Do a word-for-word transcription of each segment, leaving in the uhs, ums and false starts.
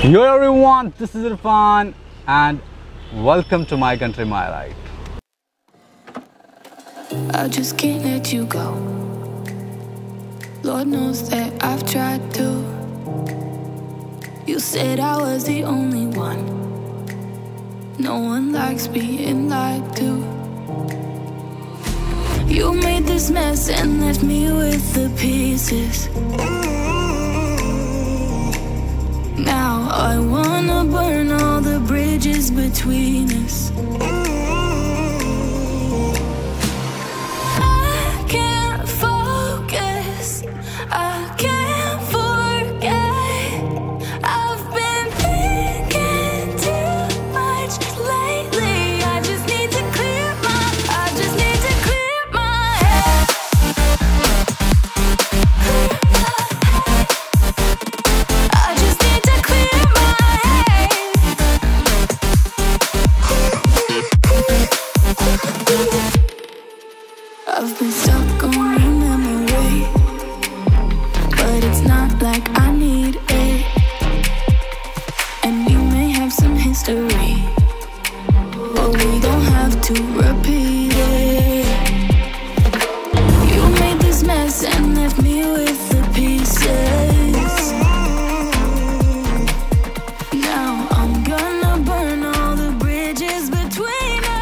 Yo everyone, this is Irfan and welcome to My Country My Ride. I just can't let you go. Lord knows that I've tried to. You said I was the only one. No one likes being lied to. You made this mess and left me with the pieces. Now I wanna burn all the bridges between us. I can't focus, I can't forget. I've been thinking too much lately. I just need to clear my, I just need to clear my head. Clear my head. I just need to clear my head. I've been stuck on your memory, but it's not like I need it. And we may have some history, but we don't have to repeat it. You made this mess and left me with the pieces. Now I'm gonna burn all the bridges between us.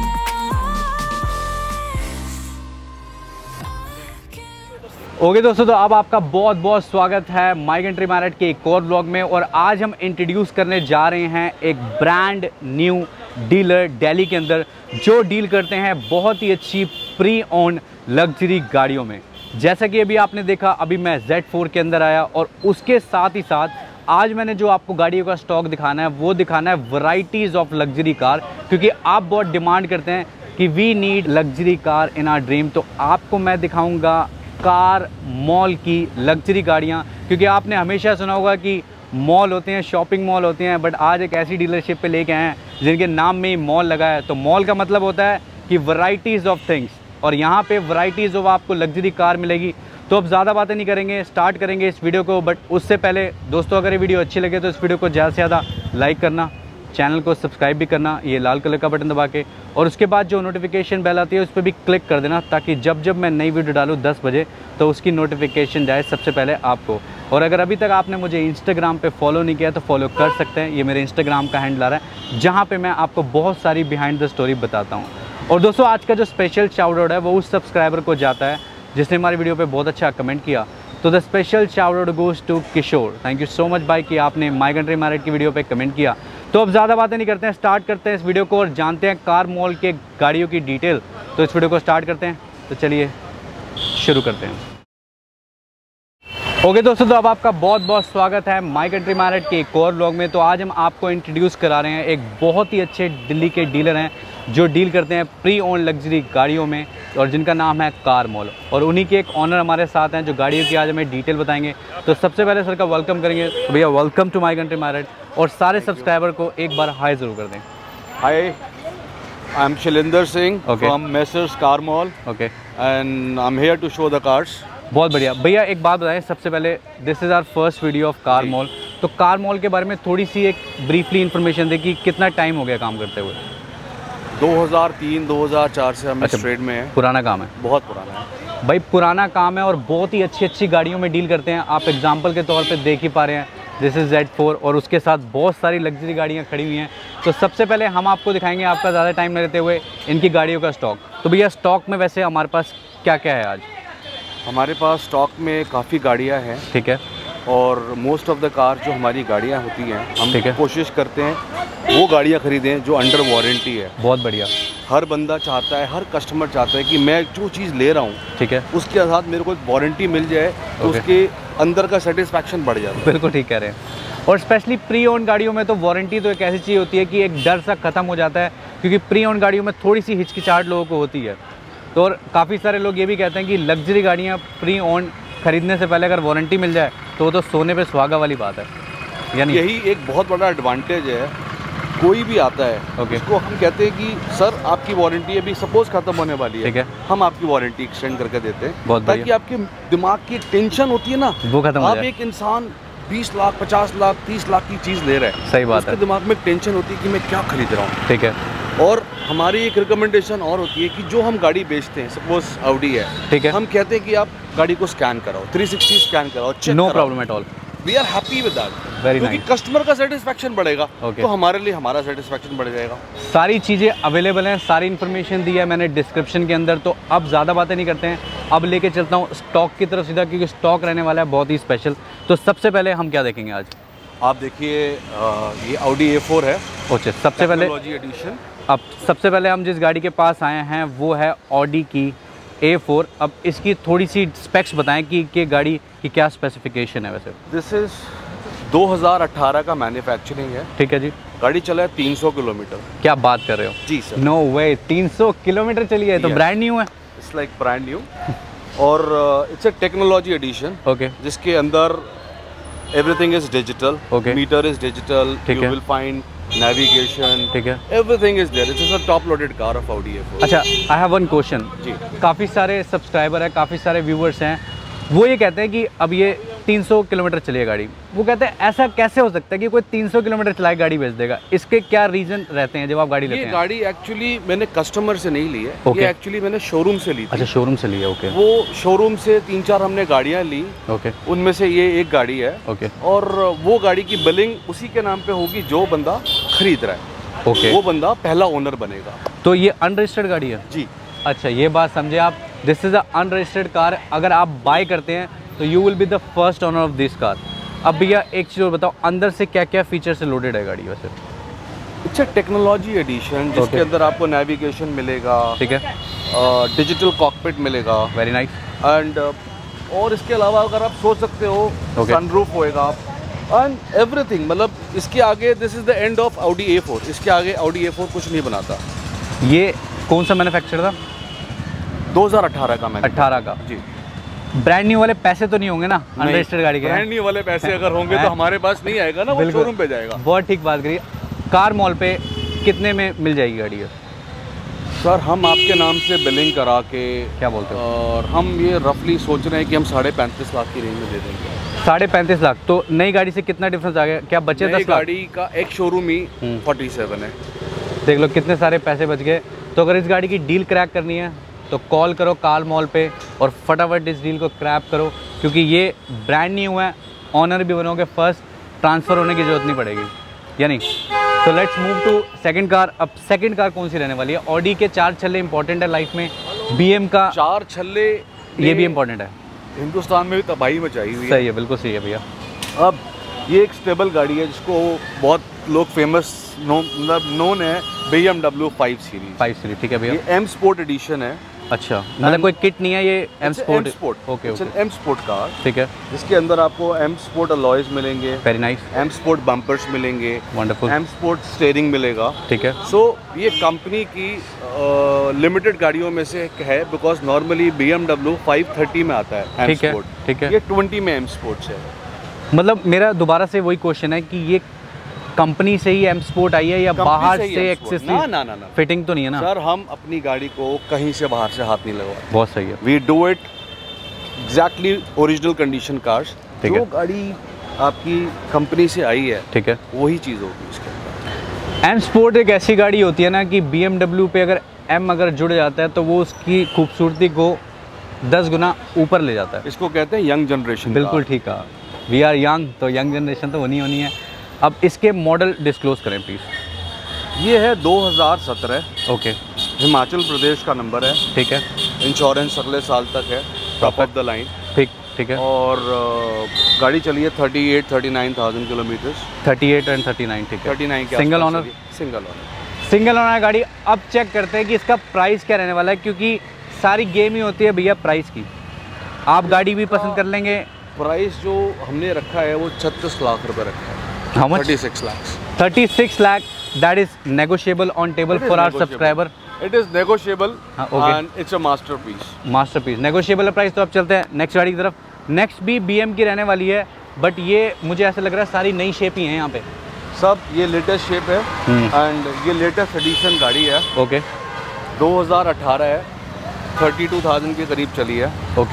Okay दोस्तों, तो अब आपका बहुत बहुत स्वागत है माई country my ride के एक और ब्लॉग में। और आज हम इंट्रोड्यूस करने जा रहे हैं एक ब्रांड न्यू डीलर दिल्ली के अंदर, जो डील करते हैं बहुत ही अच्छी प्री ओन लग्जरी गाड़ियों में। जैसा कि अभी आपने देखा, अभी मैं ज़ेड फोर के अंदर आया और उसके साथ ही साथ आज मैंने जो आपको गाड़ियों का स्टॉक दिखाना है वो दिखाना है वैरायटीज़ ऑफ लग्जरी कार, क्योंकि आप बहुत डिमांड करते हैं कि we need luxury car in our dream. तो आपको मैं दिखाऊंगा कार मॉल की लग्जरी गाड़ियाँ, क्योंकि आपने हमेशा सुना होगा कि मॉल होते हैं, शॉपिंग मॉल होते हैं, बट आज एक ऐसी डीलरशिप पे लेके आए हैं जिनके नाम में ही मॉल लगा है। तो मॉल का मतलब होता है कि वैरायटीज़ ऑफ थिंग्स, और यहाँ पे वैरायटीज़ ऑफ आपको लग्जरी कार मिलेगी। तो अब ज़्यादा बातें नहीं करेंगे, स्टार्ट करेंगे इस वीडियो को। बट उससे पहले दोस्तों, अगर ये वीडियो अच्छी लगे तो इस वीडियो को ज़्यादा से ज़्यादा लाइक करना, चैनल को सब्सक्राइब भी करना, ये लाल कलर का बटन दबा के, और उसके बाद जो नोटिफिकेशन बेल आती है उस पर भी क्लिक कर देना, ताकि जब जब मैं नई वीडियो डालूँ दस बजे तो उसकी नोटिफिकेशन जाए सबसे पहले आपको। और अगर अभी तक आपने मुझे इंस्टाग्राम पे फॉलो नहीं किया तो फॉलो कर सकते हैं, ये मेरे इंस्टाग्राम का हैंडल आ रहा है, जहाँ पे मैं आपको बहुत सारी बिहाइंड द स्टोरी बताता हूँ। और दोस्तों, आज का जो स्पेशल शाउट आउट है वो उस सब्सक्राइबर को जाता है जिसने हमारी वीडियो पे बहुत अच्छा कमेंट किया। तो the special shout out goes to Kishore. Thank you so much भाई कि आपने माई कंट्री माई राइड की वीडियो पे कमेंट किया। तो अब ज़्यादा बातें नहीं करते हैं, स्टार्ट करते हैं इस वीडियो को और जानते हैं कार मॉल के गाड़ियों की डिटेल। तो इस वीडियो को स्टार्ट करते हैं, तो चलिए शुरू करते हैं। ओके दोस्तों, तो अब आपका बहुत बहुत स्वागत है माई कंट्री माई राइड के एक और ब्लॉग में। तो आज हम आपको इंट्रोड्यूस करा रहे हैं एक बहुत ही अच्छे दिल्ली के डीलर हैं जो डील करते हैं प्री ओन लग्जरी गाड़ियों में, और जिनका नाम है कार मॉल। और उन्हीं के एक ऑनर हमारे साथ हैं जो गाड़ियों की आज हमें डिटेल बताएंगे। तो सबसे पहले सर का वेलकम करेंगे। तो भैया welcome to my country my ride, और सारे सब्सक्राइबर को एक बार हाई ज़रूर कर दें। Hi, I am Shailendra Singh from messrs car mall. Okay, and I am here to show the cars. बहुत बढ़िया। भैया एक बात बताएं, सबसे पहले this is our first video of car mall. तो कार मॉल के बारे में थोड़ी सी एक ब्रीफली इन्फॉर्मेशन दें कि कितना टाइम हो गया काम करते हुए। दो हज़ार तीन दो हज़ार चार से हम अच्छा, इस ट्रेड में हैं। पुराना काम है, बहुत पुराना है भाई, पुराना काम है और बहुत ही अच्छी अच्छी गाड़ियों में डील करते हैं। आप एग्जांपल के तौर पे देख ही पा रहे हैं, दिस इज़ ज़ेड फोर, और उसके साथ बहुत सारी लग्जरी गाड़ियाँ खड़ी हुई हैं। तो सबसे पहले हम आपको दिखाएंगे, आपका ज़्यादा टाइम न लेते हुए, इनकी गाड़ियों का स्टॉक। तो भैया स्टॉक में वैसे हमारे पास क्या क्या है आज? हमारे पास स्टॉक में काफ़ी गाड़ियाँ हैं, ठीक है, और मोस्ट ऑफ द कार जो हमारी गाड़ियाँ होती हैं, हम ठीक है, कोशिश करते हैं वो गाड़ियाँ खरीदें जो अंडर वारंटी है। बहुत बढ़िया। हर बंदा चाहता है, हर कस्टमर चाहता है कि मैं जो चीज़ ले रहा हूँ, ठीक है, उसके साथ मेरे को एक वारंटी मिल जाए, तो उसके अंदर का सेटिस्फैक्शन बढ़ जाता है। बिल्कुल ठीक कह रहे हैं। और स्पेशली प्री ओन गाड़ियों में तो वारंटी तो एक ऐसी चीज़ होती है कि एक डर सा ख़त्म हो जाता है, क्योंकि प्री ओन गाड़ियों में थोड़ी सी हिचकिचाहट लोगों को होती है। तो और काफ़ी सारे लोग ये भी कहते हैं कि लग्जरी गाड़ियाँ प्री ओन खरीदने से पहले अगर वारंटी मिल जाए तो वो तो सोने पे सुहागा वाली बात है, यानी यही एक बहुत बड़ा एडवांटेज है। कोई भी आता है, okay. उसको हम कहते हैं कि सर आपकी वारंटी अभी सपोज खत्म होने वाली है, ठीक है, हम आपकी वारंटी एक्सटेंड करके देते हैं, बहुत ताकि आपके दिमाग की टेंशन होती है ना, वो खत्म हो आप जाए। एक इंसान बीस लाख पचास लाख तीस लाख की चीज़ ले रहा है, सही बात है, उसके दिमाग में टेंशन होती है कि मैं क्या खरीद रहा हूँ। ठीक है। और हमारी एक रिकमेंडेशन और होती है कि जो हम गाड़ी बेचते हैं, सपोज ऑडी है, ठीक है, हम कहते हैं कि आप गाड़ी को स्कैन कराओ, थ्री सिक्सटी स्कैन कराओ, check no problem at all, we are happy with that, very क्योंकि नाइस। कस्टमर का सेटिस्फेक्शन बढ़ेगा, okay. तो हमारे लिए हमारा सेटिस्फेक्शन बढ़ जाएगा। सारी चीज़ें अवेलेबल हैं, सारी इन्फॉर्मेशन दी है मैंने डिस्क्रिप्शन के अंदर, तो अब ज़्यादा बातें नहीं करते हैं, अब लेके चलता हूँ स्टॉक की तरफ सीधा, क्योंकि स्टॉक रहने वाला है बहुत ही स्पेशल। तो सबसे पहले हम क्या देखेंगे आज? आप देखिए ये ऑडी ए फोर है, ओके, सबसे पहले एडिशन। अब सबसे पहले हम जिस गाड़ी के पास आए हैं वो है ऑडी की ए फोर। अब इसकी थोड़ी सी स्पेक्स बताएं कि कि गाड़ी की क्या स्पेसिफिकेशन है वैसे। दिस इज दो हज़ार अठारह का मैन्युफैक्चरिंग है, ठीक है जी। गाड़ी चला है तीन सौ किलोमीटर। क्या बात कर रहे हो? जी सर। नो वे, तीन सौ किलोमीटर चली है, तो ब्रांड न्यू है। इट्स लाइक ब्रांड न्यू, और it's a technology edition, okay, जिसके अंदर everything is digital, Okay. Metre is digital, ठीक यू है। विल फाइंड navigation, ठीक है, everything is there. It is a top loaded car of Audi A four. अच्छा, I have one question जी। काफ़ी सारे सब्सक्राइबर हैं, काफ़ी सारे व्यूवर्स हैं, वो ये कहते हैं कि अब ये तीन सौ किलोमीटर चली है गाड़ी, वो कहते हैं ऐसा कैसे हो सकता है कि कोई तीन सौ किलोमीटर चलाए गाड़ी बेच देगा? इसके क्या रीज़न रहते हैं जब आप गाड़ी लेते ये हैं? गाड़ी एक्चुअली मैंने कस्टमर से नहीं ली है, Okay. ये एक्चुअली मैंने शोरूम से ली थी। अच्छा, शोरूम से ली है, ओके। वो शोरूम से तीन चार हमने गाड़ियाँ ली, ओके, उनमें से ये एक गाड़ी है, ओके, और वो गाड़ी की बिलिंग उसी के नाम पे होगी जो बंदा खरीद रहा है, ओके, वो बंदा पहला ओनर बनेगा। तो ये अनरजिस्टर्ड गाड़ी है? जी। अच्छा, ये बात समझे आप, this is a unregistered car. अगर आप बाय करते हैं तो you will be the first owner of this car. अब भैया एक चीज़ और बताओ, अंदर से क्या क्या फीचर से लोडेड है गाड़ी वैसे? इट्स अ टेक्नोलॉजी एडिशन, जिसके Okay. अंदर आपको नेविगेशन मिलेगा, ठीक है, डिजिटल कॉकपिट मिलेगा, वेरी नाइस, एंड और इसके अलावा अगर आप सोच सकते हो Okay. सनरूफ होएगा, एंड एवरीथिंग, मतलब इसके आगे this is the end of Audi A four, इसके आगे ऑडी ए फोर कुछ नहीं बनाता। ये कौन सा मैन्युफैक्चर था? दो हज़ार अठारह का मैंने अट्ठारह का जी। ब्रांड न्यू वाले पैसे तो नहीं होंगे ना अनरजिस्टर्ड गाड़ी के? ब्रांड न्यू वाले पैसे अगर होंगे तो हमारे पास नहीं आएगा ना, वो बिल्कुल। शोरूम पे जाएगा। बहुत ठीक बात करी। कार मॉल पे कितने में मिल जाएगी गाड़ी है? सर हम आपके नाम से बिलिंग करा के, क्या बोलते हो? और हम ये रफली सोच रहे हैं कि हम साढ़े पैंतीस लाख की रेंज में दे देंगे। साढ़े पैंतीस लाख तो नई गाड़ी से कितना डिफरेंस आ गया? क्या बचे नई दस लाख? गाड़ी का एक शोरूम ही हम्म। फोर्टी सेवन है। देख लो कितने सारे पैसे बच गए। तो अगर इस गाड़ी की डील क्रैक करनी है तो कॉल करो कार मॉल पे और फटाफट इस डील को क्रैक करो, क्योंकि ये ब्रांड न्यू है, ऑनर भी बनोगे फर्स्ट, ट्रांसफ़र होने की ज़रूरत नहीं पड़ेगी, या नहीं? तो let's move to second car. अब सेकंड कार कौन सी रहने वाली है? ऑडी के चार छल्ले इंपॉर्टेंट है लाइफ में, बीएम का चार छल्ले ये भी इंपॉर्टेंट है, हिंदुस्तान में भी तबाही मचाई हुई है। सही है, बिल्कुल सही है भैया। अब ये एक स्टेबल गाड़ी है जिसको बहुत लोग फेमस नो मतलब नोन है, B M W five series. Five series, ठीक है भैया। ये एम स्पोर्ट एडिशन है। अच्छा, मतलब कोई किट नहीं है, ये M sport? Sport okay okay, M sport car, ठीक है, जिसके अंदर आपको एम स्पोर्ट अलॉयज मिलेंगे, very nice, M sport bumpers मिलेंगे, वंडरफुल, एम स्पोर्ट स्टीयरिंग मिलेगा, ठीक है। सो so, ये कंपनी की लिमिटेड गाड़ियों में से एक है, because normally B M W five thirty में आता है एम ठीक है, स्पोर्ट, ठीक है। ये ट्वेंटी में एम स्पोर्ट्स है। मतलब मेरा दोबारा से वही क्वेश्चन है कि ये कंपनी से ही एम स्पोर्ट आई है या बाहर से एक्सेसरीज? ना ना ना ना, फिटिंग तो नहीं है ना सर? हम अपनी गाड़ी को कहीं से बाहर से हाथ नहीं लगवाते। बहुत सही है, we do it exactly original condition cars. ठीक जो है। गाड़ी आपकी कंपनी से आई है, ठीक है, वही चीज़ होगी इसके अंदर। एम स्पोर्ट एक ऐसी गाड़ी होती है ना कि बी एम डब्ल्यू पे अगर एम अगर जुड़ जाता है तो वो उसकी खूबसूरती को दस गुना ऊपर ले जाता है। इसको कहते हैं यंग जनरेशन। बिल्कुल ठीक है, वी आर यंग, तो यंग जनरेशन तो होनी होनी है। अब इसके मॉडल डिस्क्लोज करें प्लीज़। ये है दो हज़ार सत्रह, ओके, हिमाचल प्रदेश का नंबर है, ठीक है, इंश्योरेंस अगले साल तक है, टॉप ऑफ द लाइन, ठीक ठीक है। और uh, गाड़ी चली है thirty eight thirty nine thousand kilometres, thirty eight and thirty nine, ठीक है। थर्टी नाइन के सिंगल आसपास ओनर? चली है। सिंगल ओनर, सिंगल ओनर गाड़ी। अब चेक करते हैं कि इसका प्राइस क्या रहने वाला है, क्योंकि सारी गेम ही होती है भैया प्राइस की। आप गाड़ी भी पसंद कर लेंगे। प्राइस जो हमने रखा है वो छत्तीस लाख रुपए रखा है। How much? Thirty six lakh. Thirty six lakh, that is negotiable on table for our subscriber. It is negotiable okay. And it's a masterpiece. Masterpiece, negotiable price. तो अब चलते हैं नेक्स्ट गाड़ी की तरफ। नेक्स्ट भी बीएम की रहने वाली है, बट ये मुझे ऐसा लग रहा है सारी नई शेप ही हैं यहाँ पे। सब ये लेटेस्ट शेप है एंड ये लेटेस्ट एडिशन गाड़ी है। ओके, दो हज़ार अठारह है, थर्टी टू थाउजेंड के करीब चली है। ओके,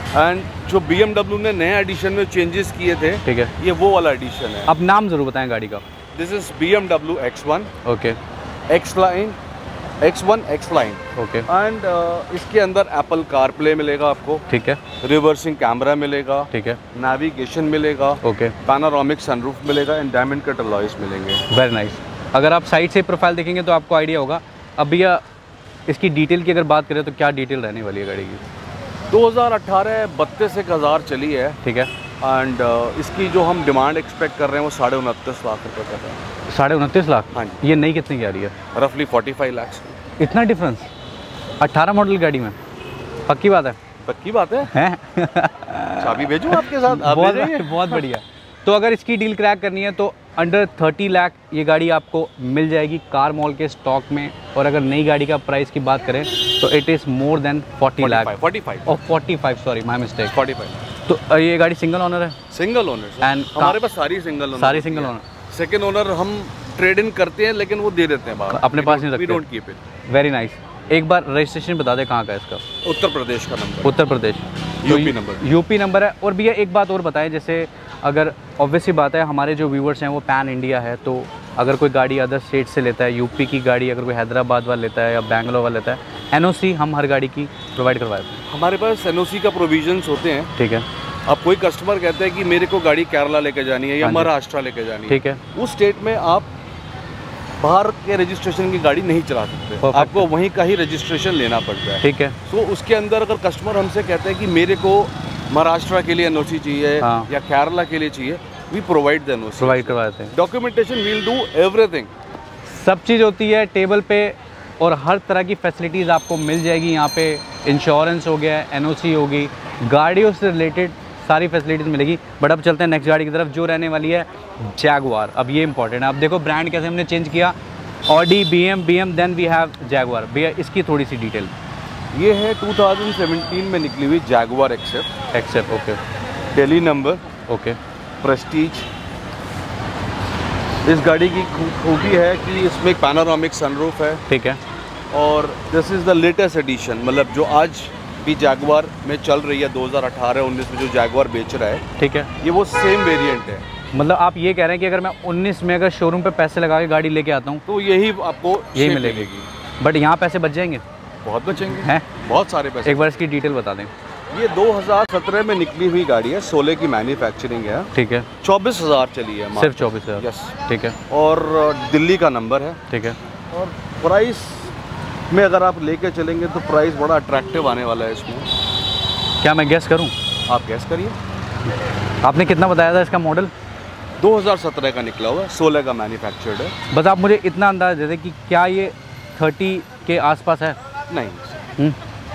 एंड जो बी एम डब्ल्यू ने नए एडिशन में चेंजेस किए थे, ठीक है, ये वो वाला एडिशन है। अब नाम जरूर बताएं गाड़ी का। This is B M W X one, okay, X line, X one X line, okay. And इसके अंदर एप्पल कार प्ले मिलेगा आपको, ठीक है, रिवर्सिंग कैमरा मिलेगा, ठीक है, नेविगेशन मिलेगा, ओके, पैनोरामिक सनरूफ मिलेगा एंड डायमंड कट अलॉयज मिलेंगे। Very nice. अगर आप साइड से प्रोफाइल देखेंगे तो आपको आइडिया होगा। अब भैया इसकी डिटेल की अगर बात करें तो क्या डिटेल रहने वाली है गाड़ी की? दो हज़ार अठारह बत्तीस एक हज़ार चली है, ठीक है, एंड uh, इसकी जो हम डिमांड एक्सपेक्ट कर रहे हैं वो साढ़े उनतीस लाख रुपए कर रहे हैं। साढ़े उनतीस लाख? हाँ जी। ये नई कितने की आ रही है? रफली फोर्टी फाइव लाख। इतना डिफरेंस अट्ठारह मॉडल गाड़ी में? पक्की बात है? पक्की बात है, है? चाबी भेजूं आपके साथ? आप बहुत, बहुत बढ़िया। तो अगर इसकी डील क्रैक करनी है तो अंडर थर्टी लाख ये गाड़ी आपको मिल जाएगी कार मॉल के स्टॉक में। और अगर नई गाड़ी का प्राइस की बात करें तो it is more than forty lakh. Forty five और forty five, sorry my mistake, forty five. तो ये गाड़ी सिंगल ओनर है? सिंगल ओनर एंड हमारे पास सारी सिंगल ओनर, सारी सिंगल ओनर। सेकंड ओनर हम ट्रेड इन करते हैं लेकिन वो दे देते हैं बाहर, अपने पास नहीं रखते। We don't keep it. Very nice. एक बार रजिस्ट्रेशन बता दे कहाँ का है इसका? उत्तर प्रदेश का नंबर। Uttar Pradesh, UP number, UP number है। और भैया एक बात और बताएं, जैसे अगर ऑब्वियस ही बात है हमारे जो व्यूवर्स हैं वो पैन इंडिया है, तो अगर कोई गाड़ी अदर स्टेट से लेता है, यूपी की गाड़ी अगर कोई हैदराबाद वाला लेता है या बेंगलोर वाला लेता है, एनओसी हम हर गाड़ी की प्रोवाइड करवाते हैं। हमारे पास एनओसी का प्रोविजंस होते हैं, ठीक है। अब कोई कस्टमर कहते हैं कि मेरे को गाड़ी केरला लेके जानी है या महाराष्ट्र लेके जानी है, ठीक है, उस स्टेट में आप बाहर के रजिस्ट्रेशन की गाड़ी नहीं चला सकते, आपको वहीं का ही रजिस्ट्रेशन लेना पड़ता है, ठीक है। तो उसके अंदर अगर कस्टमर हमसे कहते हैं कि मेरे को महाराष्ट्र के लिए एनओसी चाहिए, हाँ, या केरला के लिए चाहिए, we provide the NOC, provide करवाते हैं। डॉक्यूमेंटेशन वील डू एवरीथिंग, सब चीज़ होती है टेबल पे और हर तरह की फैसिलिटीज़ आपको मिल जाएगी यहाँ पे। इंश्योरेंस हो गया, एनओसी होगी, गाड़ियों से रिलेटेड सारी फैसिलिटीज़ मिलेगी। बट अब चलते हैं नेक्स्ट गाड़ी की तरफ जो रहने वाली है जैगुआर। अब ये इंपॉर्टेंट है, अब देखो ब्रांड कैसे हमने चेंज किया, Audi, B M, B M, then we have Jaguar. भैया इसकी थोड़ी सी डिटेल। ये है टू थाउजेंड सेवेंटीन में निकली हुई Jaguar XE. XE, okay, Delhi number, okay, prestige. इस गाड़ी की खूबी है कि इसमें एक पैनोरामिक सनरूफ है, ठीक है, और this is the latest edition, मतलब जो आज भी जैगुआर में चल रही है दो हज़ार अठारह उन्नीस में जो जैगुआर बेच रहा है, ठीक है, ये वो सेम वेरिएंट है। मतलब आप ये कह रहे हैं कि अगर मैं उन्नीस में अगर शोरूम पे पैसे लगा के गाड़ी लेके आता हूँ तो यही आपको यही मिलेगी, बट यहाँ पैसे बच जाएंगे? बहुत बचेंगे, हैं बहुत सारे पैसे। एक बार इसकी डिटेल बता दें। ये दो हज़ार सत्रह में निकली हुई गाड़ी है, सोलह की मैन्युफैक्चरिंग है, ठीक है, चौबीस हज़ार चली है, सिर्फ चौबीस हज़ार यस, ठीक है, और दिल्ली का नंबर है, ठीक है। और प्राइस में अगर आप लेके चलेंगे तो प्राइस बड़ा अट्रैक्टिव आने वाला है इसमें। क्या मैं गैस करूं? आप गैस करिए। आपने कितना बताया था इसका मॉडल? दो हज़ार सत्रह का निकला हुआ है, सोलह का मैन्युफैक्चर्ड है। बस आप मुझे इतना अंदाज़ दे दें कि क्या ये तीस के आसपास है? नहीं, हुँ?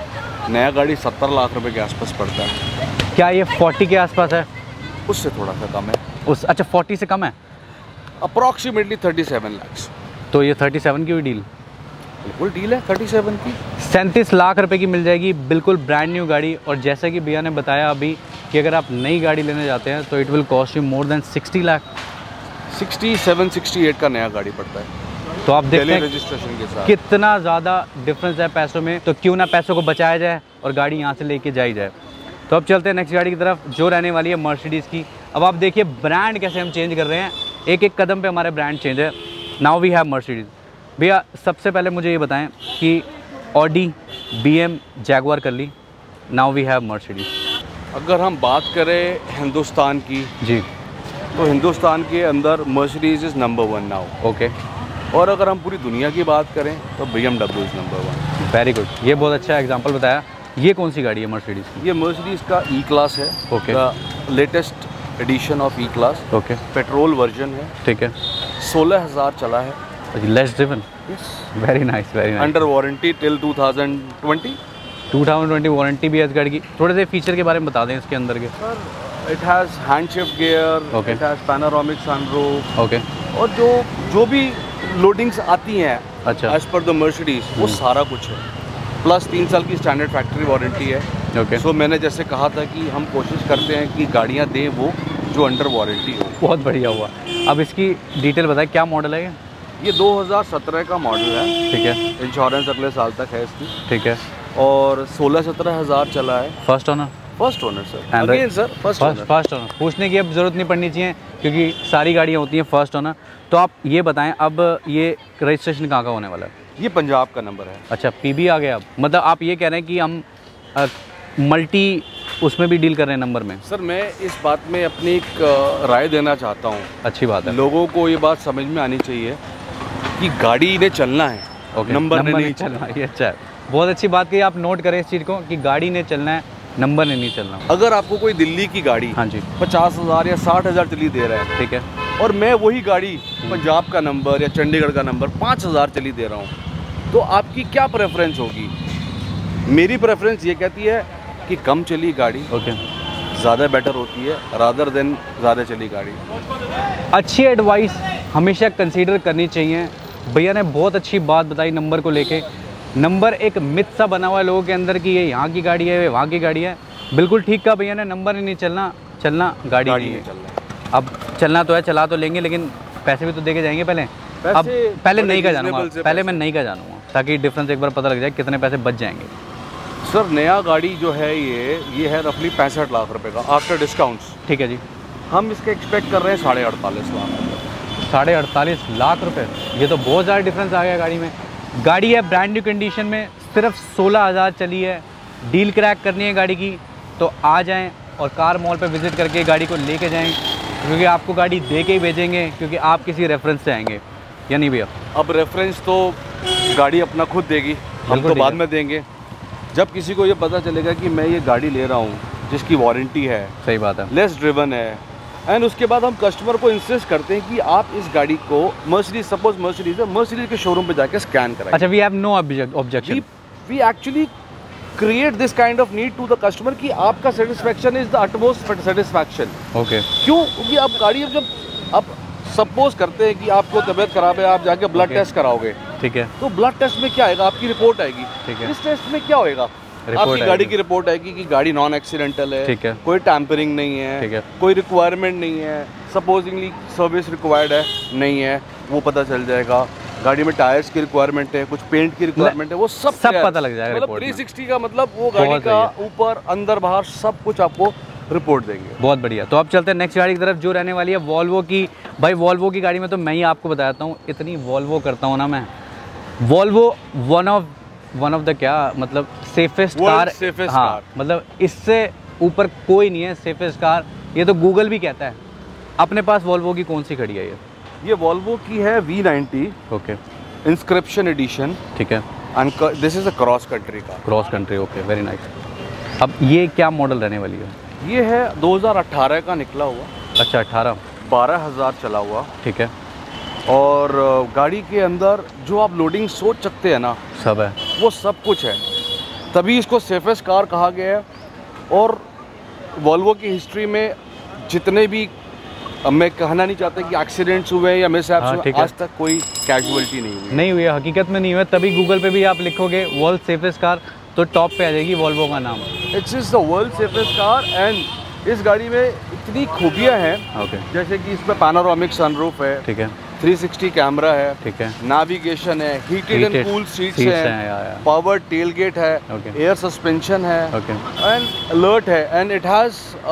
नया गाड़ी सत्तर लाख रुपए के आसपास पड़ता है। क्या ये चालीस के आसपास है? उससे थोड़ा सा कम है। उस अच्छा चालीस से कम है? अप्रॉक्सीमेटली सैंतीस लाख। तो ये सैंतीस की हुई डील? बिल्कुल डील है, सैंतीस की सैंतीस लाख रुपए की मिल जाएगी, बिल्कुल ब्रांड न्यू गाड़ी। और जैसे कि भैया ने बताया अभी कि अगर आप नई गाड़ी लेने जाते हैं तो it will cost you more than sixty lakh. Sixty seven, sixty eight का नया गाड़ी पड़ता है। तो आप देखते हैं रजिस्ट्रेशन के साथ कितना ज़्यादा डिफरेंस है पैसों में। तो क्यों ना पैसों को बचाया जाए और गाड़ी यहाँ से लेके जाई जाए। तो अब चलते हैं नेक्स्ट गाड़ी की तरफ जो रहने वाली है मर्सिडीज़ की। अब आप देखिए ब्रांड कैसे हम चेंज कर रहे हैं, एक एक कदम पे हमारे ब्रांड चेंज है। Now we have Mercedes. भैया सबसे पहले मुझे ये बताएं कि ऑडी, बी एम, जैगुआर कर ली, नाउ वी हैव मर्सिडीज़। अगर हम बात करें हिंदुस्तान की जी, तो हिंदुस्तान के अंदर Mercedes is number one now, okay. और अगर हम पूरी दुनिया की बात करें तो B M W is number one. Very good, ये बहुत अच्छा एग्जांपल बताया। ये कौन सी गाड़ी है मर्सिडीज़ की? ये मर्सिडीज़ का ई क्लास है, okay, latest edition of E class, okay, petrol version है, ठीक है, सोलह हज़ार चला है, less driven, very nice, very nice, under warranty till two thousand twenty. Two thousand twenty warranty भी है इस गाड़ी की। थोड़े से फीचर के बारे में बता दें इसके अंदर के। Sir it has hand shift gear, it has panoramic sunroof, okay, और जो जो भी लोडिंग्स आती हैं अच्छा एज पर द मर्सिडीज़ वो सारा कुछ है। प्लस तीन साल की स्टैंडर्ड फैक्ट्री वारंटी है, ओके। सो मैंने जैसे कहा था कि हम कोशिश करते हैं कि गाड़ियाँ दें वो जो अंडर वारंटी हो। बहुत बढ़िया हुआ। अब इसकी डिटेल बताएं, क्या मॉडल है ये? ये दो हज़ार सत्रह का मॉडल है, ठीक है, इंश्योरेंस अगले साल तक है इसकी, ठीक है, और सोलह सत्रह हज़ार चला है। First owner? First owner sir, again sir first owner. First owner पूछने की अब ज़रूरत नहीं पड़नी चाहिए क्योंकि सारी गाड़ियाँ होती हैं फर्स्ट ओनर। तो आप ये बताएं अब ये रजिस्ट्रेशन कहाँ का होने वाला है? ये पंजाब का नंबर है। अच्छा, पीबी आ गया अब, मतलब आप ये कह रहे हैं कि हम आ, मल्टी उसमें भी डील कर रहे हैं नंबर में? सर मैं इस बात में अपनी एक राय देना चाहता हूँ। अच्छी बात है, लोगों को ये बात समझ में आनी चाहिए कि गाड़ी ने चलना है, okay, नंबर, नंबर ने नहीं चलना। ये अच्छा है, बहुत अच्छी बात की, आप नोट करें इस चीज़ को कि गाड़ी ने चलना है, नंबर ने नहीं चलना। अगर आपको कोई दिल्ली की गाड़ी हाँ जी पचास हज़ार या साठ हज़ार चली दे रहा है, ठीक है, और मैं वही गाड़ी पंजाब का नंबर या चंडीगढ़ का नंबर पाँच हज़ार चली दे रहा हूँ, तो आपकी क्या प्रेफरेंस होगी? मेरी प्रेफरेंस ये कहती है कि कम चली गाड़ी ओके ज़्यादा बेटर होती है रादर देन ज़्यादा चली गाड़ी। अच्छी एडवाइस हमेशा कंसीडर करनी चाहिए। भैया ने बहुत अच्छी बात बताई नंबर को लेके। नंबर एक मिथ सा बना हुआ है लोगों के अंदर कि ये यहाँ की गाड़ी है, ये वहाँ की गाड़ी है। बिल्कुल ठीक कहा भैया ने, नंबर ही नहीं चलना, चलना गाड़ी, गाड़ी नहीं है। अब चलना तो है, चला तो लेंगे, लेकिन पैसे भी तो दे के जाएंगे पहले। अब पहले नहीं का जानूँगा, पहले मैं नहीं का जानूँगा ताकि डिफरेंस एक बार पता लग जाए कितने पैसे बच जाएंगे। सर नया गाड़ी जो है ये ये है रफली पैंसठ लाख रुपए का आफ्टर डिस्काउंट्स। ठीक है जी, हम इसके एक्सपेक्ट कर रहे हैं साढ़े अड़तालीस लाख। साढ़े अड़तालीस लाख रुपए, ये तो बहुत ज़्यादा डिफरेंस आ गया गाड़ी में। गाड़ी है ब्रांड न्यू कंडीशन में, सिर्फ सोलह हज़ार चली है। डील क्रैक करनी है गाड़ी की तो आ जाएं और कार मॉल पे विज़िट करके गाड़ी को लेके जाएं, क्योंकि आपको गाड़ी दे के ही भेजेंगे, क्योंकि आप किसी रेफरेंस से आएंगे, या नहीं भैया? अब रेफरेंस तो गाड़ी अपना खुद देगी, हम तो बाद में देंगे। जब किसी को ये पता चलेगा कि मैं ये गाड़ी ले रहा हूँ जिसकी वारंटी है, सही बात है, लेस ड्रिवन है, एंड उसके बाद हम कस्टमर को इंसिस्ट करते हैं कि आप इस गाड़ी को मर्सिडीज, सपोज मर्सिडीज है, मर्सिडीज के शोरूम पे जाके स्कैन कराएं। अच्छा, we have no objection. We actually create this kind of need to the customer कि आपका satisfaction is the utmost satisfaction. Okay, क्यों? क्योंकि आप गाड़ी जब आप सपोज करते हैं कि आपको तबीयत खराब है, आप जाके ब्लड okay. टेस्ट कराओगे, ठीक है, तो ब्लड टेस्ट में क्या आएगा? आपकी रिपोर्ट आएगी। ठीक है, इस टेस्ट में क्या होएगा? आपकी गाड़ी की रिपोर्ट आएगी कि गाड़ी नॉन एक्सीडेंटल है, ठीक है, कोई टैंपरिंग नहीं है, ठीक है, कोई रिक्वायरमेंट नहीं है, सपोजिंगली सर्विस रिक्वायर्ड है, नहीं है, वो पता चल जाएगा। गाड़ी में टायर्स की रिक्वायरमेंट है, कुछ पेंट की रिक्वायरमेंट है, वो सब सब पता लग जाएगा। मतलब थ्री सिक्सटी का मतलब वो गाड़ी का ऊपर अंदर बाहर सब कुछ आपको रिपोर्ट देंगे। बहुत बढ़िया। तो अब चलते हैं नेक्स्ट गाड़ी की तरफ जो रहने वाली है वॉल्वो की। भाई वॉल्वो की गाड़ी में तो मैं ही आपको बताता हूँ, इतनी वॉल्वो करता हूँ ना मैं। Volvo one of one of the क्या मतलब सेफेस्ट कार, सेफेस्ट हाँ, कार। मतलब इससे ऊपर कोई नहीं है सेफेस्ट कार, ये तो गूगल भी कहता है। अपने पास वॉल्वो की कौन सी खड़ी है ये? ये वॉल्वो की है V ninety, okay, inscription edition, ठीक है, and this is a cross country car. Cross country, okay, very nice. अब ये क्या मॉडल रहने वाली है? ये है दो हज़ार अठारह का निकला हुआ। अच्छा, अठारह, बारह हज़ार चला हुआ, ठीक है। और गाड़ी के अंदर जो आप लोडिंग सोच सकते हैं ना, सब है, वो सब कुछ है, तभी इसको सेफेस्ट कार कहा गया है। और वॉल्वो की हिस्ट्री में जितने भी, अब मैं कहना नहीं चाहता कि एक्सीडेंट्स हुए या मिसहैप्स हुए, आज तक कोई कैजुअलिटी नहीं हुई नहीं हुई है, हकीकत में नहीं हुआ। तभी गूगल पे भी आप लिखोगे वर्ल्ड सेफेस्ट कार तो टॉप पे आ जाएगी वॉल्वो का नाम। It's is the world safest car. And इस गाड़ी में इतनी खूबियाँ हैं, okay. जैसे कि इसमें पैनोरामिक सनरूफ है, ठीक है, थ्री सिक्सटी कैमरा है, ठीक है, नेविगेशन है, हीटेड एंड कूल सीट्स हैं, पावर टेलगेट है, एयर सस्पेंशन है, एंड अलर्ट है, and it has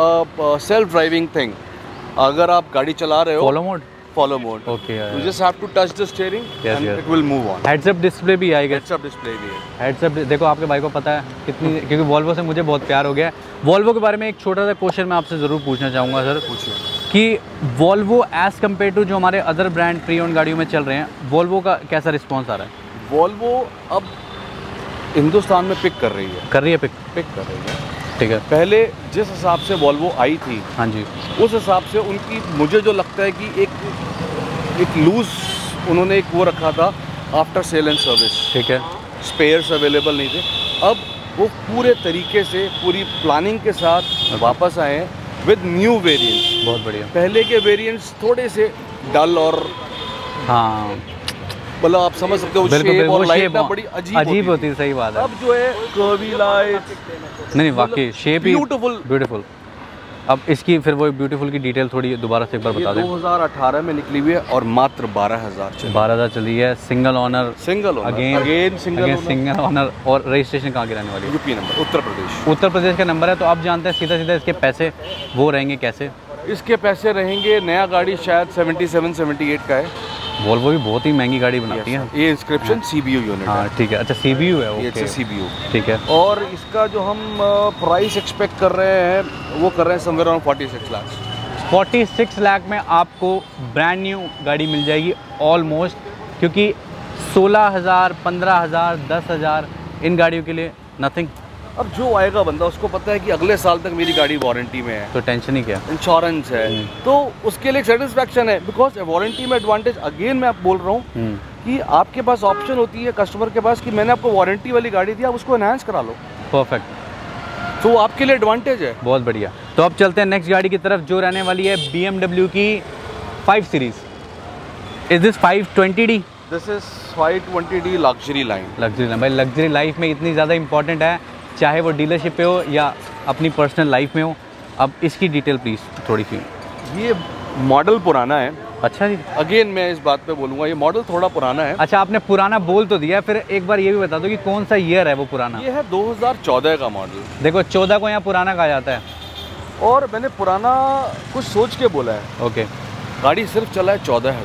self driving thing. अगर आप गाड़ी चला रहे हो, follow mode, follow mode, okay, you just have to touch the steering and it will move on. Heads up display भी आएगा। हेड्स अप डिस्प्ले भी है। हेड्स अप देखो, आपके भाई को पता है कितनी, क्योंकि वॉल्वो से मुझे बहुत प्यार हो गया है। वॉल्वो के बारे में एक छोटा सा क्वेश्चन मैं आपसे ज़रूर पूछना चाहूँगा सर। पूछिए कि वॉल्वो एज़ कम्पेयर टू जो हमारे अदर ब्रांड प्री ओन्ड गाड़ियों में चल रहे हैं, वॉल्वो का कैसा रिस्पॉन्स आ रहा है? वॉल्वो अब हिंदुस्तान में पिक कर रही है, कर रही है, पिक पिक कर रही है, ठीक है। पहले जिस हिसाब से वॉल्वो आई थी, हाँ जी, उस हिसाब से उनकी, मुझे जो लगता है कि एक एक लूज उन्होंने एक वो रखा था आफ्टर सेल एंड सर्विस, ठीक है, स्पेयर्स अवेलेबल नहीं थे। अब वो पूरे तरीके से पूरी प्लानिंग के साथ वापस आए हैं विद न्यू वेरिएंट्स। बहुत बढ़िया। पहले के वेरिएंट्स थोड़े से डल और, हाँ, मतलब आप समझ सकते हो, शेप और लाइट ना बड़ी अजीब अजीब होती है। सही बात है। अब जो है कर्वी लाइट, नहीं वाकई शेप ही ब्यूटीफुल ब्यूटीफुल। अब इसकी फिर वो ब्यूटीफुल की डिटेल थोड़ी दोबारा से एक बार बता दें। दो हज़ार अठारह में निकली हुई है और मात्र बारह हज़ार चली बारह हज़ार चली है। Single owner single again again single single owner. और रजिस्ट्रेशन कहाँ की रहने वाली है? यूपी नंबर, उत्तर प्रदेश। उत्तर प्रदेश का नंबर है। तो आप जानते हैं सीधा सीधा इसके पैसे वो रहेंगे कैसे? इसके पैसे रहेंगे, नया गाड़ी शायद सतहत्तर अठहत्तर का है। वोल्वो भी बहुत ही महंगी गाड़ी बनाती है। ये इंस्क्रिप्शन सीबीयू यूनिट है। हाँ ठीक है, अच्छा सीबीयू है, ये ओके सीबीयू ठीक है। और इसका जो हम प्राइस एक्सपेक्ट कर रहे हैं वो कर रहे हैं समवेयर अराउंड छियालीस लाख। छियालीस लाख में आपको ब्रांड न्यू गाड़ी मिल जाएगी ऑलमोस्ट, क्योंकि सोलह हज़ार, पंद्रह हज़ार, दस हज़ार इन गाड़ियों के लिए नथिंग। अब जो आएगा बंदा उसको पता है कि अगले साल तक मेरी गाड़ी वारंटी में है, तो टेंशन ही क्या, इंश्योरेंस है, तो उसके लिए सेटिस्फैक्शन है। बिकॉज वारंटी में एडवांटेज अगेन मैं आप बोल रहा हूँ कि आपके पास ऑप्शन होती है कस्टमर के पास कि मैंने आपको वारंटी वाली गाड़ी दी, आप उसको एनहांस करा लो। परफेक्ट, तो आपके लिए एडवांटेज है। बहुत बढ़िया। तो अब चलते हैं नेक्स्ट गाड़ी की तरफ जो रहने वाली है बी एम डब्ल्यू की five series. Is this five twenty D? This is five twenty D luxury line. Luxury line भाई, लग्जरी लाइफ में इतनी ज़्यादा इंपॉर्टेंट है, चाहे वो डीलरशिप पे हो या अपनी पर्सनल लाइफ में हो। अब इसकी डिटेल प्लीज़ थोड़ी सी। ये मॉडल पुराना है। अच्छा जी, अगेन मैं इस बात पे बोलूँगा ये मॉडल थोड़ा पुराना है। अच्छा आपने पुराना बोल तो दिया, फिर एक बार ये भी बता दो कि कौन सा ईयर है वो पुराना? ये है दो हज़ार चौदह का मॉडल। देखो चौदह को यहाँ पुराना कहा जाता है, और मैंने पुराना कुछ सोच के बोला है। ओके। गाड़ी सिर्फ चला है चौदह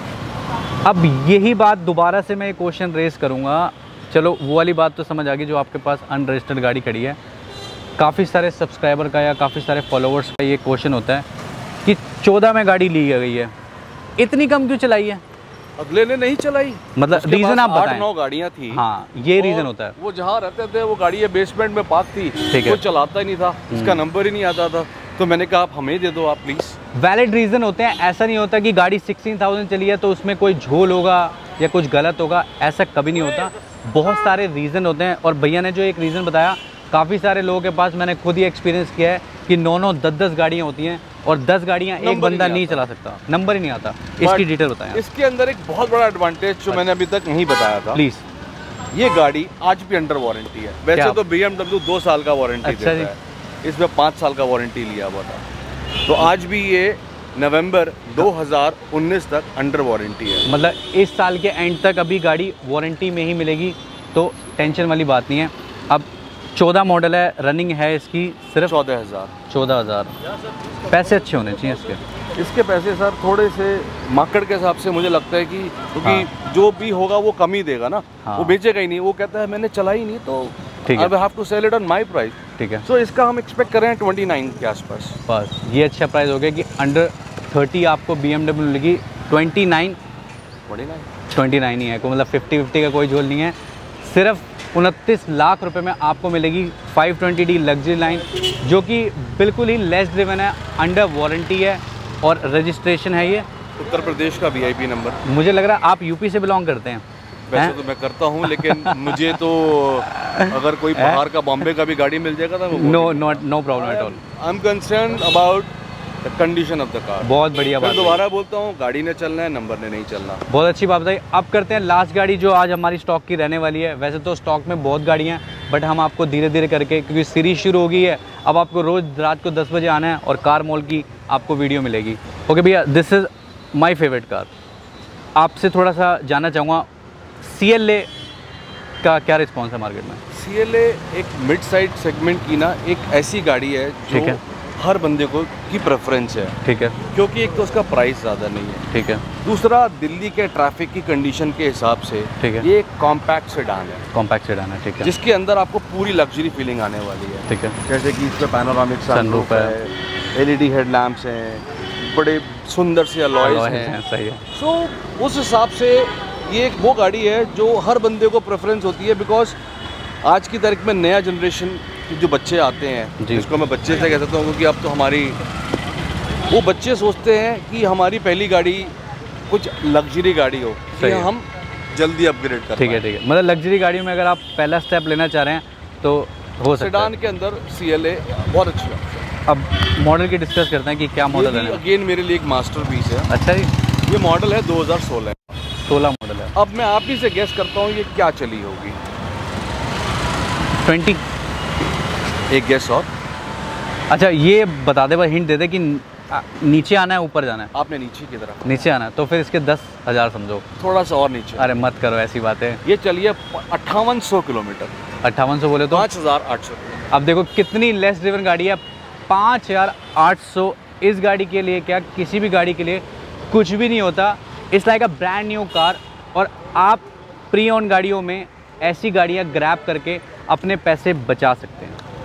हज़ार। अब यही बात दोबारा से मैं क्वेश्चन रेस करूँगा। चलो वो वाली बात तो समझ आ गई, जो आपके पास अनरजिस्टर्ड गाड़ी खड़ी है। काफ़ी सारे सब्सक्राइबर का या काफ़ी सारे फॉलोअर्स का ये क्वेश्चन होता है कि चौदह में गाड़ी ली गई है, इतनी कम क्यों चलाई है? अगले ने नहीं चलाई, मतलब रीज़न आप बताएं। आठ नौ गाड़ियाँ थी। हाँ ये रीज़न होता है। वो जहाँ रहते थे वो गाड़ी है बेसमेंट में पार्क थी, वो चलाता ही नहीं था, इसका नंबर ही नहीं आता था। तो मैंने कहा आप हमें दे दो आप प्लीज़। वैलिड रीज़न होते हैं, ऐसा नहीं होता कि गाड़ी सिक्सटीन थाउजेंड चली है तो उसमें कोई झोल होगा या कुछ गलत होगा, ऐसा कभी नहीं होता। बहुत सारे रीज़न होते हैं। और भैया ने जो एक रीज़न बताया, काफ़ी सारे लोगों के पास मैंने खुद ही एक्सपीरियंस किया है कि नौ नौ दस दस गाड़ियाँ होती हैं और दस गाड़ियाँ एक बंदा नहीं चला सकता, नंबर ही नहीं आता। इसकी डिटेल बताएं। इसके अंदर एक बहुत बड़ा एडवांटेज जो मैंने अभी तक नहीं बताया था, प्लीज़। ये गाड़ी आज भी अंडर वारंटी है। वैसे तो बी एम डब्ल्यू दो साल का वारंटी देता है, इसमें पाँच साल का वारंटी लिया हुआ था। तो आज भी ये नवंबर दो हज़ार उन्नीस तक अंडर वारंटी है। मतलब इस साल के एंड तक अभी गाड़ी वारंटी में ही मिलेगी, तो टेंशन वाली बात नहीं है। अब चौदह मॉडल है, रनिंग है इसकी सिर्फ चौदह हज़ार चौदह हज़ार पैसे अच्छे होने चाहिए इसके। इसके पैसे सर थोड़े से मार्केट के हिसाब से मुझे लगता है कि क्योंकि हाँ। जो भी होगा वो कम ही देगा ना, हाँ। वो बेचेगा ही नहीं। वो कहता है मैंने चला ही नहीं, तो I have to sell it on my price. ठीक है, सो so, इसका हम एक्सपेक्ट कर रहे हैं उनतीस के आसपास। बस ये अच्छा प्राइस हो गया कि अंडर तीस आपको बी एम डब्ल्यू मिलेगी। ट्वेंटी नाइन ट्वेंटी नाइन ही है, को मतलब फिफ्टी फिफ्टी का कोई झोल नहीं है। सिर्फ उनतीस लाख रुपए में आपको मिलेगी five twenty D luxury line, जो कि बिल्कुल ही लेस ड्रिवन है, अंडर वारंटी है और रजिस्ट्रेशन है। ये उत्तर प्रदेश का वी आई पी नंबर। मुझे लग रहा है आप यूपी से बिलोंग करते हैं। वैसे तो मैं करता हूँ, लेकिन मुझे तो अगर कोई बाहर का बॉम्बे का भी गाड़ी मिल जाएगा तो no not no problem at all. I am concern about the condition of the car. बहुत बढ़िया बात। दोबारा बोलता हूँ, गाड़ी ने चलना है, नंबर ने नहीं चलना। बहुत अच्छी बात बताई। अब करते हैं लास्ट गाड़ी जो आज हमारी स्टॉक की रहने वाली है। वैसे तो स्टॉक में बहुत गाड़ियाँ हैं, बट हम आपको धीरे धीरे करके, क्योंकि सीरीज शुरू हो गई है, अब आपको रोज़ रात को दस बजे आना है और कार मॉल की आपको वीडियो मिलेगी। ओके भैया, this is my favourite car. आपसे थोड़ा सा जानना चाहूँगा, सी एल ए का क्या रिस्पॉन्स है मार्केट में? सी एल ए एक मिड साइड सेगमेंट की ना एक ऐसी गाड़ी है जो है, हर बंदे को की प्रेफरेंस है। ठीक है, क्योंकि एक तो उसका प्राइस ज़्यादा नहीं है। ठीक है, दूसरा दिल्ली के ट्रैफिक की कंडीशन के हिसाब से ठीक है, ये एक कॉम्पैक्ट सेडान है। कॉम्पैक्ट सेडान है, ठीक है, जिसके अंदर आपको पूरी लग्जरी फीलिंग आने वाली है। ठीक है, जैसे कि इसमें पैनोरामिक सनरूफ है, एल ई डी हेडलैम्प्स हैं, बड़े सुंदर से अलॉयज हैं। सही है। सो so, उस हिसाब से ये एक वो गाड़ी है जो हर बंदे को प्रेफरेंस होती है। बिकॉज आज की तारीख में नया जनरेशन के जो बच्चे आते हैं, जिसको मैं बच्चे से कह सकता हूँ, क्योंकि अब तो हमारी वो बच्चे सोचते हैं कि हमारी पहली गाड़ी कुछ लग्जरी गाड़ी हो, कि हम जल्दी अपग्रेड करें। ठीक है ठीक है, मतलब लग्जरी गाड़ियों में अगर आप पहला स्टेप लेना चाह रहे हैं तो हो सकता है। सेडान के अंदर सी एल ए बहुत अच्छी है। अब मॉडल की डिस्कस करते हैं कि क्या मॉडल है। अगेन मेरे लिए एक मास्टरपीस है। अच्छा जी, ये मॉडल है दो हज़ार सोलह सोलह मॉडल है। अब मैं आप ही से गेस करता हूँ ये क्या चली होगी। ट्वेंटी। एक गेस और अच्छा ये बता दे, बस हिंट दे दे कि नीचे आना है ऊपर जाना है? आपने नीचे की तरफ नीचे आना है, तो फिर इसके दस हज़ार समझो। थोड़ा सा और नीचे। अरे मत करो ऐसी बातें। ये चलिए अट्ठावन सौ किलोमीटर। अट्ठावन सौ बोले तो पाँच हज़ार आठ सौ। अब देखो कितनी लेस ड्रिवन गाड़ी है, पाँच हज़ार आठ सौ। इस गाड़ी के लिए क्या किसी भी गाड़ी के लिए कुछ भी नहीं होता। It's like a brand new car. और आप प्री ओन गाड़ियों में ऐसी गाड़ियाँ ग्रैब करके अपने पैसे बचा सकते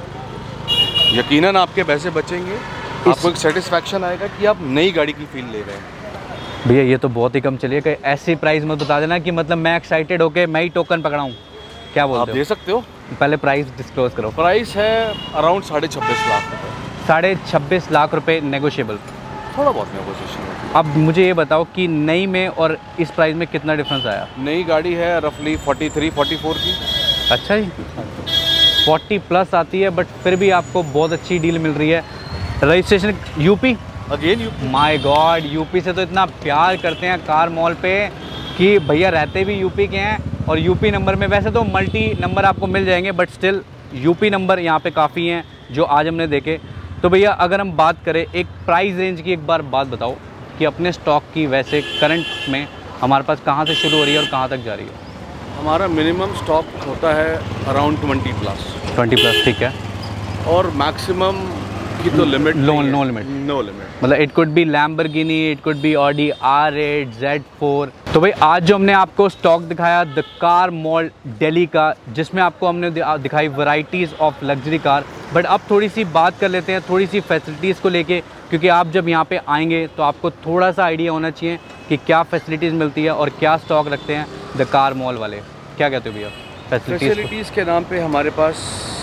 हैं। यकीनन आपके पैसे बचेंगे, आपको एक सेटिस्फैक्शन आएगा कि आप नई गाड़ी की फील ले रहे हैं। भैया ये तो बहुत ही कम चलिए, कि ऐसी प्राइस मत बता देना कि मतलब मैं एक्साइटेड होके मैं ही टोकन पकड़ाऊँ। क्या बोलते हो? आप दे सकते हो। पहले प्राइस डिस्क्लोज करो। प्राइस है अराउंड साढ़े छब्बीस लाख रुपये। साढ़े छब्बीस लाख रुपए नेगोशिएबल, थोड़ा बहुत नेगोशिएशन है। अब मुझे ये बताओ कि नई में और इस प्राइस में कितना डिफरेंस आया? नई गाड़ी है रफली फोर्टी थ्री फोर्टी फोर की। अच्छा जी, फोर्टी प्लस आती है, बट फिर भी आपको बहुत अच्छी डील मिल रही है। Registration UP, again UP. My god, UP से तो इतना प्यार करते हैं कार मॉल पे कि भैया रहते भी यूपी के हैं। और यूपी नंबर में वैसे तो मल्टी नंबर आपको मिल जाएंगे, बट स्टिल यूपी नंबर यहाँ पे काफ़ी हैं जो आज हमने देखे। तो भैया अगर हम बात करें एक प्राइस रेंज की, एक बार बात बताओ कि अपने स्टॉक की वैसे करंट में हमारे पास कहाँ से शुरू हो रही है और कहाँ तक जा रही है? हमारा मिनिमम स्टॉक होता है around twenty plus. Twenty plus, ठीक है। और मैक्सिमम की तो limit no no limit no limit मतलब it could be Lamborghini, it could be Audi R eight, Z four. तो भाई आज जो हमने आपको स्टॉक दिखाया द कार मॉल दिल्ली का, जिसमें आपको हमने दिखाई varieties of luxury car. But अब थोड़ी सी बात कर लेते हैं थोड़ी सी फैसिलिटीज़ को लेके, क्योंकि आप जब यहाँ पे आएंगे तो आपको थोड़ा सा आइडिया होना चाहिए कि क्या फैसिलिटीज़ मिलती है और क्या स्टॉक रखते हैं द कार मॉल वाले। क्या कहते हो भैया? फैसिलिटीज़ के नाम पे हमारे पास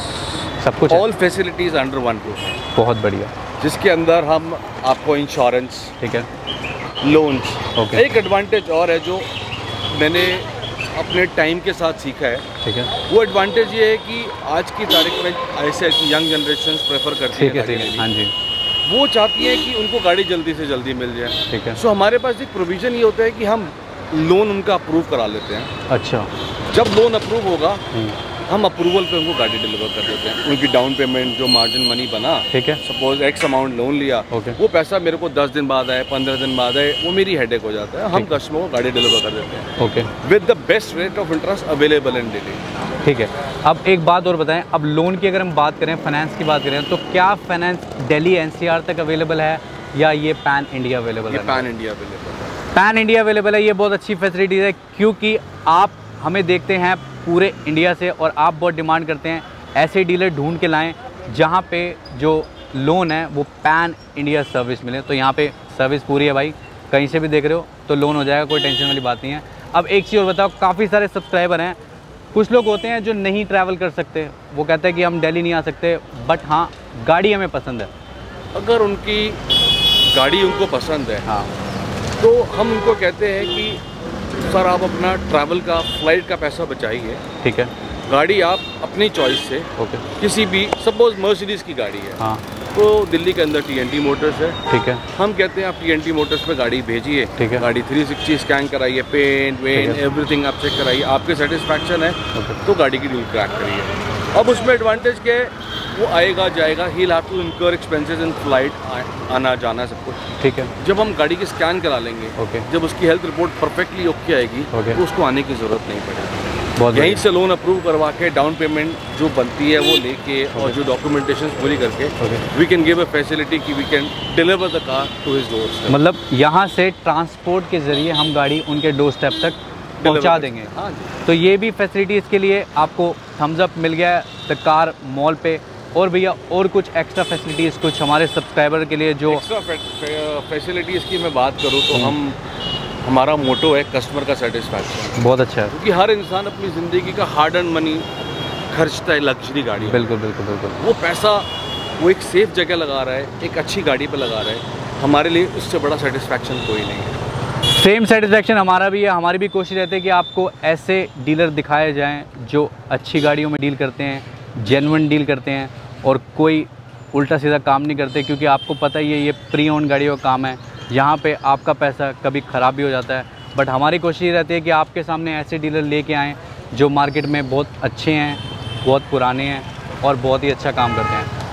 सब कुछ, all facilities under one roof. बहुत बढ़िया। जिसके अंदर हम आपको इंश्योरेंस, ठीक है, लोन्स, ओके। एक एडवांटेज और है जो मैंने अपने टाइम के साथ सीखा है, ठीक है, वो एडवांटेज ये है कि आज की तारीख में ऐसे यंग जनरेशन प्रेफर करती है, ठीक है, हाँ जी, वो चाहती है कि उनको गाड़ी जल्दी से जल्दी मिल जाए, ठीक है। सो हमारे पास एक प्रोविज़न ये होता है कि हम लोन उनका अप्रूव करा लेते हैं। अच्छा, जब लोन अप्रूव होगा हम अप्रूवल पे उनको गाड़ी डिलीवर कर देते हैं। उनकी डाउन पेमेंट जो मार्जिन मनी बना, ठीक है, सपोज एक्स अमाउंट लोन लिया, okay. वो पैसा मेरे को दस दिन बाद आए, पंद्रह दिन बाद आए, वो मेरी हेडेक हो जाता है। हम कस्टमर को गाड़ी डिलीवर कर देते हैं, okay, with the best rate of interest available in Delhi. ठीक है। अब एक बात और बताएं, अब लोन की अगर हम बात करें, फाइनेंस की बात करें, तो क्या फाइनेंस दिल्ली एनसीआर तक अवेलेबल है या ये पैन इंडिया अवेलेबल है? पैन इंडिया अवेलेबल है। पैन इंडिया अवेलेबल है। ये बहुत अच्छी फैसिलिटीज़ है, क्योंकि आप हमें देखते हैं पूरे इंडिया से और आप बहुत डिमांड करते हैं ऐसे डीलर ढूंढ के लाएं जहां पे जो लोन है वो पैन इंडिया सर्विस मिले। तो यहाँ पे सर्विस पूरी है भाई, कहीं से भी देख रहे हो तो लोन हो जाएगा, कोई टेंशन वाली बात नहीं है। अब एक चीज़ और बताओ, काफ़ी सारे सब्सक्राइबर हैं, कुछ लोग होते हैं जो नहीं ट्रैवल कर सकते, वो कहते हैं कि हम दिल्ली नहीं आ सकते, बट हाँ गाड़ी हमें पसंद है। अगर उनकी गाड़ी उनको पसंद है, हाँ, तो हम उनको कहते हैं कि सर आप अपना ट्रैवल का, फ्लाइट का पैसा बचाइए, ठीक है, गाड़ी आप अपनी चॉइस से, ओके, किसी भी, सपोज मर्सिडीज़ की गाड़ी है, हाँ, तो दिल्ली के अंदर टीएनटी मोटर्स है, ठीक है, हम कहते हैं आप टीएनटी मोटर्स पे गाड़ी भेजिए, ठीक है, गाड़ी थ्री सिक्सटी स्कैन कराइए, पेंट वेंट एवरीथिंग आप चेक कराइए, आपके सेटिस्फैक्शन है, तो गाड़ी की डील क्रैक करिए। अब उसमें एडवांटेज क्या है, वो आएगा जाएगा, he have to incur expenses in flight, आना जाना सब कुछ, ठीक है। जब हम गाड़ी की स्कैन करा लेंगे, ओके, जब उसकी हेल्थ रिपोर्ट परफेक्टली ओके आएगी, ओके, तो उसको आने की ज़रूरत नहीं पड़ेगी। यहीं से लोन अप्रूव करवा के डाउन पेमेंट जो बनती है वो लेके, और जो डॉक्यूमेंटेशन पूरी करके, we can give a facility कि we can deliver the car to his door. मतलब यहाँ से ट्रांसपोर्ट के ज़रिए हम गाड़ी उनके डोर स्टेप तक पहुँचा देंगे। हाँ जी। तो ये भी फैसिलिटी इसके लिए आपको थम्स अप मिल गया है द कार मॉल पे। और भैया और कुछ एक्स्ट्रा फैसिलिटीज़ कुछ हमारे सब्सक्राइबर के लिए जो एक्स्ट्रा फैसिलिटीज़ की मैं बात करूँ तो हम, हमारा मोटो है कस्टमर का सेटिस्फैक्शन। बहुत अच्छा है, क्योंकि हर इंसान अपनी ज़िंदगी का हार्ड अर्न मनी खर्चता है लग्जरी गाड़ी। बिल्कुल बिल्कुल बिल्कुल। वो पैसा वो एक सेफ जगह लगा रहा है, एक अच्छी गाड़ी पे लगा रहा है, हमारे लिए उससे बड़ा सेटिस्फैक्शन कोई नहीं है। सेम सेटिस्फैक्शन हमारा भी है। हमारी भी कोशिश रहती है कि आपको ऐसे डीलर दिखाए जाएँ जो अच्छी गाड़ियों में डील करते हैं, जेन्युइन डील करते हैं और कोई उल्टा सीधा काम नहीं करते, क्योंकि आपको पता ही है ये प्री ओन गाड़ियों का काम है, यहाँ पे आपका पैसा कभी ख़राब भी हो जाता है। बट हमारी कोशिश रहती है कि आपके सामने ऐसे डीलर लेके आएँ जो मार्केट में बहुत अच्छे हैं, बहुत पुराने हैं और बहुत ही अच्छा काम करते हैं।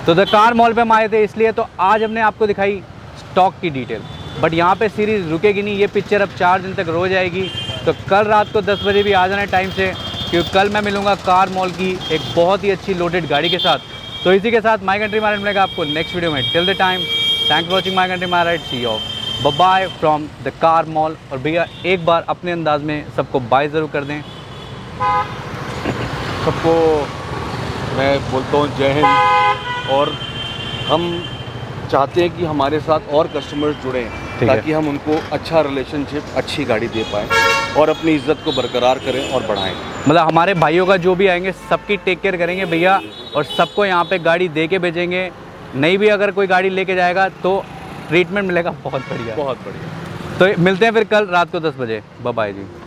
तो द कार मॉल पे हम आए थे इसलिए, तो आज हमने आपको दिखाई स्टॉक की डिटेल, बट यहाँ पे सीरीज़ रुकेगी नहीं, ये पिक्चर अब चार दिन तक रोज आएगी। तो कल रात को दस बजे भी आ जाना टाइम से, क्योंकि कल मैं मिलूँगा कार मॉल की एक बहुत ही अच्छी लोडेड गाड़ी के साथ। तो इसी के साथ माई कंट्री माइराइड मिलेगा आपको नेक्स्ट वीडियो में। Till the time, thanks for watching my country my ride, see you, bye bye from the car mall. और भैया एक बार अपने अंदाज में सबको बाय ज़रूर कर दें। सबको मैं बोलता हूँ जय हिंद, और हम चाहते हैं कि हमारे साथ और कस्टमर्स जुड़ें ताकि हम उनको अच्छा रिलेशनशिप, अच्छी गाड़ी दे पाएँ और अपनी इज़्ज़त को बरकरार करें और बढ़ाएं। मतलब हमारे भाइयों का जो भी आएंगे सबकी टेक केयर करेंगे भैया, और सबको यहाँ पे गाड़ी दे के भेजेंगे। नहीं भी अगर कोई गाड़ी लेके जाएगा तो ट्रीटमेंट मिलेगा बहुत बढ़िया, बहुत बढ़िया। तो मिलते हैं फिर कल रात को दस बजे। बाय बाय जी।